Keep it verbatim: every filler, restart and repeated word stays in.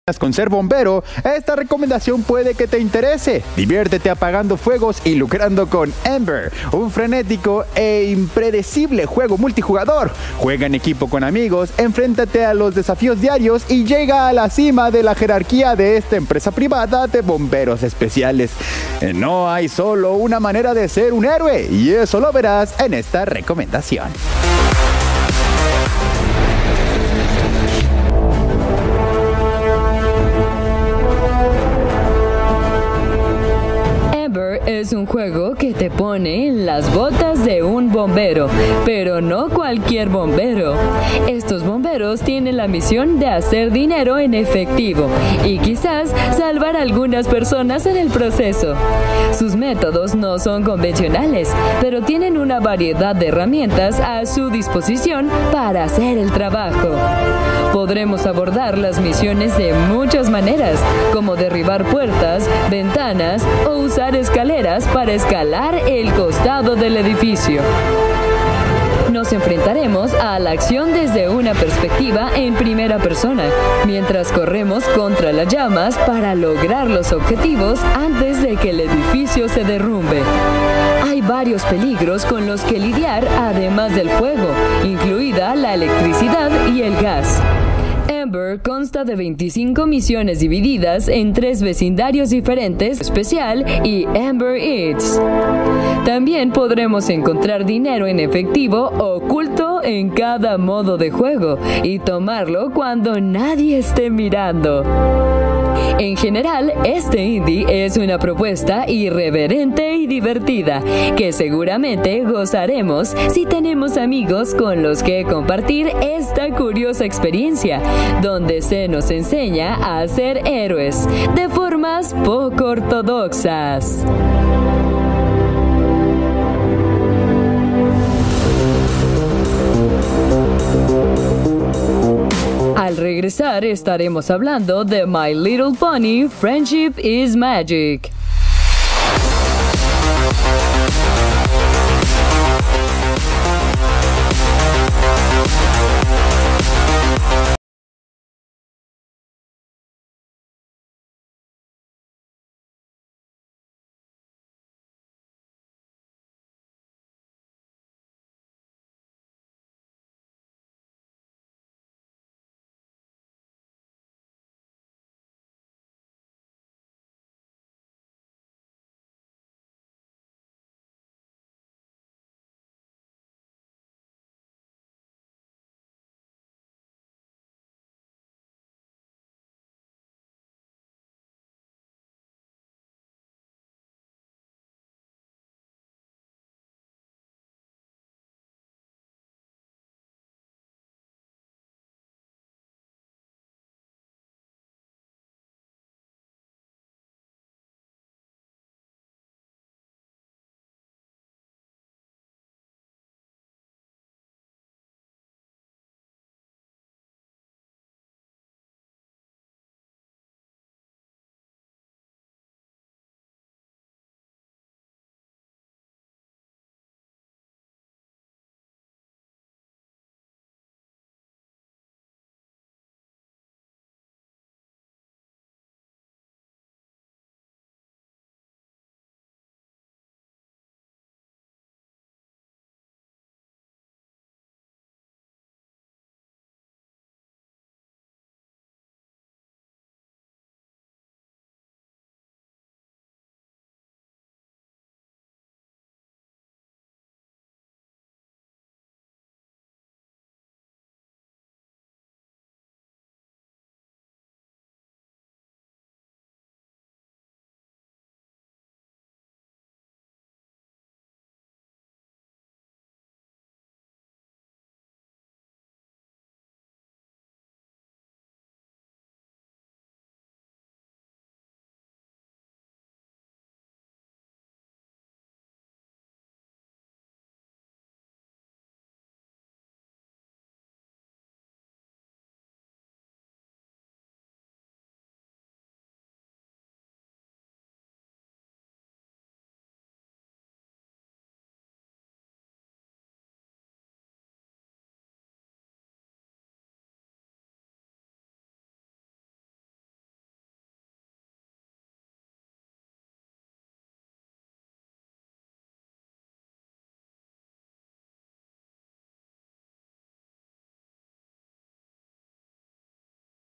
Con ser bombero, esta recomendación puede que te interese. Diviértete apagando fuegos y lucrando con Ember, un frenético e impredecible juego multijugador. Juega en equipo con amigos, enfréntate a los desafíos diarios y llega a la cima de la jerarquía de esta empresa privada de bomberos especiales. No hay solo una manera de ser un héroe, y eso lo verás en esta recomendación. Es un juego que te pone en las botas de un bombero, pero no cualquier bombero. Estos bomberos tienen la misión de hacer dinero en efectivo y quizás salvar a algunas personas en el proceso. Sus métodos no son convencionales, pero tienen una variedad de herramientas a su disposición para hacer el trabajo. Podremos abordar las misiones de muchas maneras, como derribar puertas, ventanas o usar escaleras para escalar el costado del edificio. Nos enfrentaremos a la acción desde una perspectiva en primera persona, mientras corremos contra las llamas para lograr los objetivos antes de que el edificio se derrumbe. Hay varios peligros con los que lidiar además del fuego, incluida la electricidad y el gas. Ember consta de veinticinco misiones divididas en tres vecindarios diferentes, especial y Ember Eats. También podremos encontrar dinero en efectivo oculto en cada modo de juego y tomarlo cuando nadie esté mirando. En general, este indie es una propuesta irreverente y divertida, que seguramente gozaremos si tenemos amigos con los que compartir esta curiosa experiencia, donde se nos enseña a ser héroes de formas poco ortodoxas. Al regresar estaremos hablando de My Little Pony: Friendship is Magic.